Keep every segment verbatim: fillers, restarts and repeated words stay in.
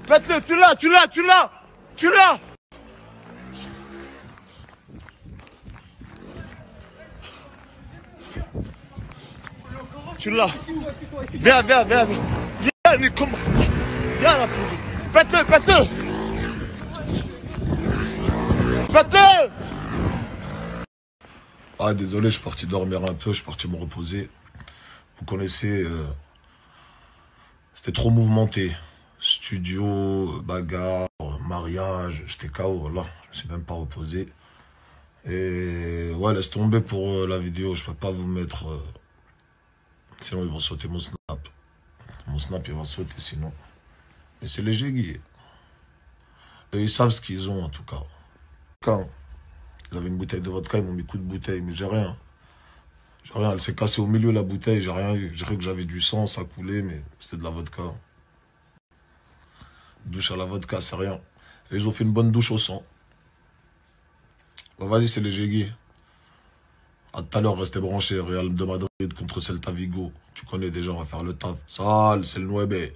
Pète-le, tu l'as, tu l'as, tu l'as. Tu l'as. Tu l'as. Viens, viens, viens. Viens, mais comment? Viens là. Pète-le, pète-le. Pète-le. Ah, désolé, je suis parti dormir un peu, je suis parti me reposer. Vous connaissez, euh, c'était trop mouvementé. Studio, bagarre, mariage, j'étais K O, voilà. Je me suis même pas reposé. Et ouais, laisse tomber pour euh, la vidéo, je peux pas vous mettre... Euh, sinon, ils vont sauter mon snap. Mon snap, il va sauter sinon. Mais c'est léger, Guy. Et ils savent ce qu'ils ont, en tout cas. Quand ils avaient une bouteille de vodka, ils m'ont mis coup de bouteille, mais j'ai rien. J'ai rien, elle s'est cassée au milieu de la bouteille, j'ai rien eu. J'ai cru que j'avais du sang, ça coulait, mais c'était de la vodka. Douche à la vodka, c'est rien. Et ils ont fait une bonne douche au sang. Bon, vas-y, c'est léger, Guy. À tout à l'heure, restez branchés. Real de Madrid contre Celta Vigo. Tu connais déjà, on va faire le taf. Sale, c'est le Nueve.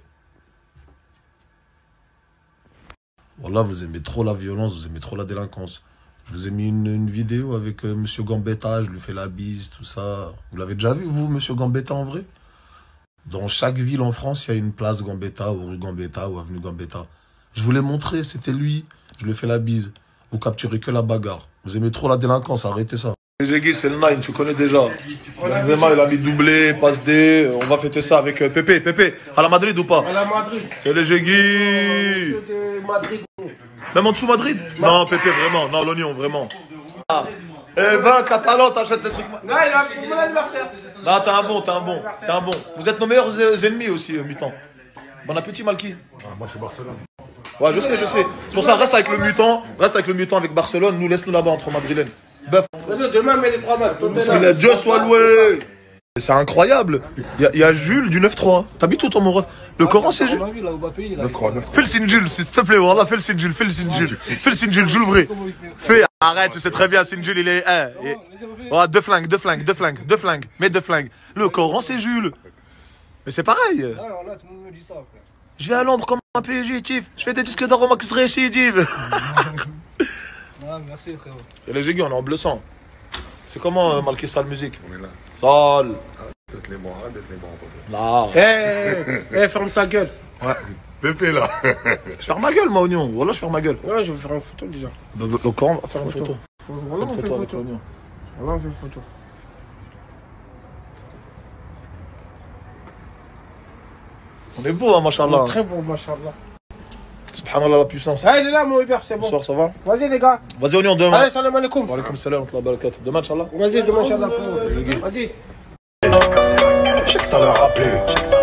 Voilà, vous aimez trop la violence, vous aimez trop la délinquance. Je vous ai mis une, une vidéo avec euh, Monsieur Gambetta, je lui fais la bise, tout ça. Vous l'avez déjà vu, vous, Monsieur Gambetta, en vrai? Dans chaque ville en France, il y a une place Gambetta, ou rue Gambetta, ou avenue Gambetta. Je vous l'ai montré, c'était lui. Je lui ai fait la bise. Vous capturez que la bagarre. Vous aimez trop la délinquance, arrêtez ça. Léger, c'est le nine, tu connais déjà. Benzema, il a mis doublé, passe D. On va fêter ça avec euh, Pépé. Pépé, à la Madrid ou pas? À la Madrid. C'est léger, Guy. Madrid. Même en dessous Madrid? Non, Pépé, vraiment. Non, l'oignon, vraiment. Ah. Eh ben, Catalan, t'achètes les trucs. Non, il a pour mon anniversaire. Non, t'es un bon, t'es un bon. T'es un bon. Vous êtes nos meilleurs ennemis aussi, euh, mutant. Bon appétit, Malky. Ah, moi, c'est Barcelone. Ouais, je sais, je sais. C'est pour ça, reste avec le mutant. Reste avec le mutant avec Barcelone. Nous, laisse-nous là-bas entre madrilènes. Bœuf. Demain, mais les trois matchs. Bismillah, Dieu soit loué. C'est incroyable. Il y, y a Jules du neuf trois. T'habites où, toi, mon ref? Le Coran, c'est Jules. neuf trois, neuf trois. Fais le signe Jules, s'il te plaît, voilà, fais le signe Jules, fais le signe Jules. Fais le signe Jules, Jules vrai. Fais, arrête, tu sais très bien, signe Jules, il est... Eh, et... Voilà, deux flingues, deux flingues, deux flingues, deux flingues, mais deux flingues. Le Coran, c'est Jules. Mais c'est pareil. Alors là, tout le monde me dit ça, frère. Je vais à l'ombre comme un P S G, Tif. Je fais des disques d'or au max récidive. Ah, merci, frérot. C'est les Gégues, on est en bleu sang. C'est comment, euh, Malky Sale Musique? On est là. Sale. D'être les bons, d'être les bons. Non. Eh, eh, ferme ta gueule. Ouais. Pépé, là. Je ferme ma gueule, moi, oignon. Voilà, je ferme ma gueure. Ouais, je vais faire une photo déjà. Le, le Coran va faire une photo. Voilà, Fais on une fait photo une avec photo. l'oignon. Voilà, on fait une photo. On est beau, hein, machallah. Très bon, machallah. Subhanallah, la puissance. Ah, il est là, mon Hubert, c'est bon. Bonsoir, ça va? Vas-y, les gars. Vas-y, oignon, demain. Allez, salam alaikum. Wa alaikum salam wa rahmatullahi wa barakatuh. Demain, Inch'Allah. Vas-y, demain, Inch'Allah, frérot. Vas-y. Je sais que ça l'a rappelé.